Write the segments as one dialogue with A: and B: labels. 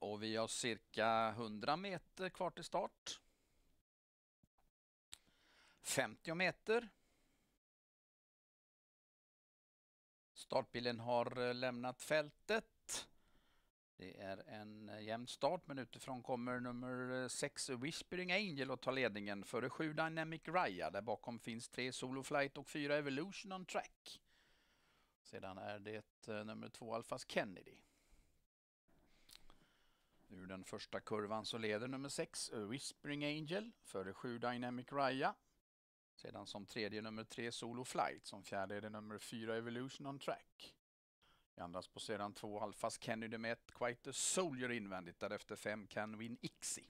A: Och vi har cirka 100 meter kvar till start. 50 meter. Startbilen har lämnat fältet. Det är en jämn start, men utifrån kommer nummer 6 Whispering Angel och tar ledningen före 7 Dynamic Raya. Där bakom finns 3 Solo Flight och 4 Evolution on Track. Sedan är det nummer 2 Alphas Kennedy. Ur den första kurvan så leder nummer 6 Whispering Angel före 7 Dynamic Raya. Sedan som tredje nummer 3 Solo Flight, som fjärde är det nummer 4 Evolution on Track. I andra på sedan 2 Alphas Kennedy med ett Quite a Soldier invändigt, därefter 5 Can Win Ixi.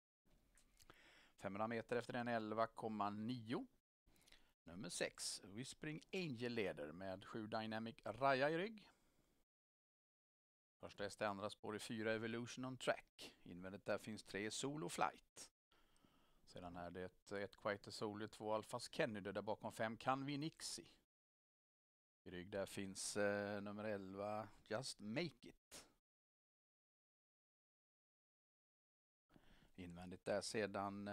A: 500 meter efter den 11,9. Nummer 6 Whispering Angel leder med 7 Dynamic Raya i rygg. Första häst i andra spår är 4 Evolution on Track. Invändigt där finns 3 Solo Flight. Sedan är det ett Quite a Soldier, 2 Alphas Kennedy, där bakom 5 Can Win Ixi. I rygg där finns nummer 11 Just Make It. Invändigt där sedan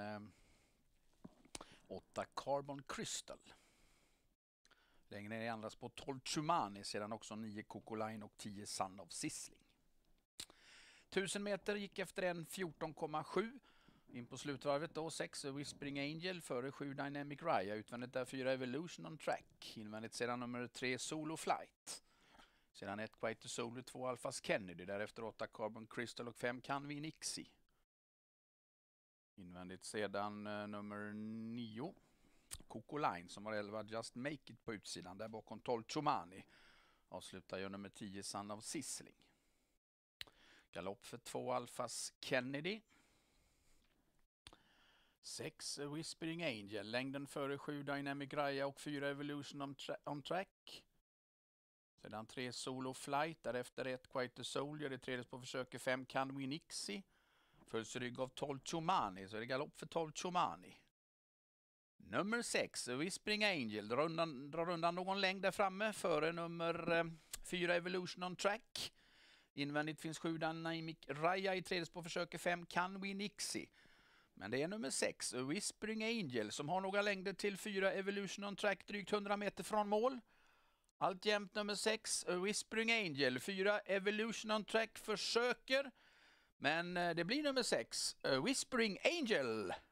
A: 8 Carbon Crystal. Längre ner i andra spår 12 Chumani, sedan också 9 Coco Line och 10 Son of Sizzling. 1000 meter gick efter en 14,7. In på slutvarvet då 6 Whispering Angel före 7 Dynamic Raya. Utvändigt där 4 Evolution on Track. Invändigt sedan nummer 3 Solo Flight. Sedan 1 Quite a Soldier, 2 Alphas Kennedy. Därefter 8 Carbon Crystal och 5 Can Win Ixi. Invändigt sedan nummer 9 Coco Line som har 11 Just Make It på utsidan. Där bakom 12 Chumani. Avslutar ju nummer 10 Son of Sizzling. Galopp för 2 Alphas Kennedy. 6 Whispering Angel, längden före 7 Dynamic Raya och 4 Evolution on Track. Sedan 3 Solo Flight, därefter 1 Quite a Soldier, i tredje på försök 5 Can Win Ixi. Följs rygg av 12 Chumani, så är det galopp för 12 Chumani. Nummer 6 Whispering Angel drar undan någon längd där framme före nummer 4 Evolution on Track. Invändigt finns 7 Dynamic Raya, i tredje på försök 5 Can Win Ixi. Men det är nummer 6 Whispering Angel som har några längder till 4 Evolution on Track drygt 100 meter från mål. Alltjämt nummer 6 Whispering Angel, 4 Evolution on Track försöker. Men det blir nummer 6 Whispering Angel.